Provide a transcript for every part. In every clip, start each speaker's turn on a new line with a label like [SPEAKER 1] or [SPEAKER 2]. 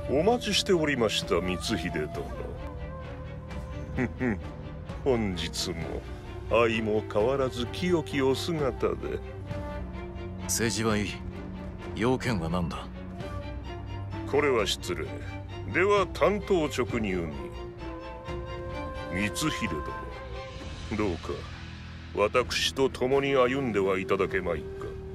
[SPEAKER 1] お待ちしておりました光秀殿。本日も相も変わらず清きお姿で。
[SPEAKER 2] 政治はいい。要件は何だ？
[SPEAKER 1] これは失礼。では単刀直入に。光秀殿、どうか私と共に歩んではいただけまいか。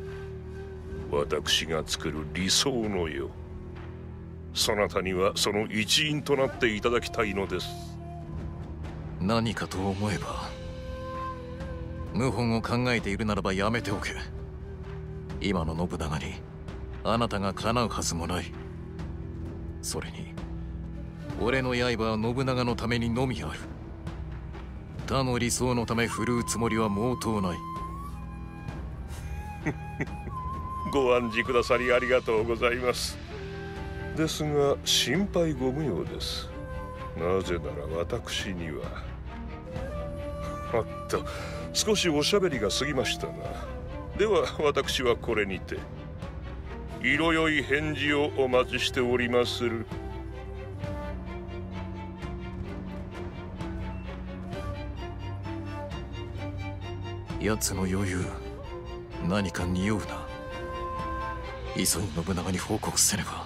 [SPEAKER 1] 私が作る理想の世、そなたにはその一員となっていただきたいのです。
[SPEAKER 2] 何かと思えば、謀反を考えているならばやめておけ。今の信長にあなたがかなうはずもない。それに俺の刃は信長のためにのみある。他の理想のため振るうつもりは毛頭ない。
[SPEAKER 1] ご案じくださりありがとうございます。ですが心配ご無用です。なぜなら私には。あっと、少しおしゃべりが過ぎましたな。では私はこれにて。色よい返事をお待ちしておりまする。
[SPEAKER 2] 奴の余裕、何か匂うな。急ぎ信長に報告せねば。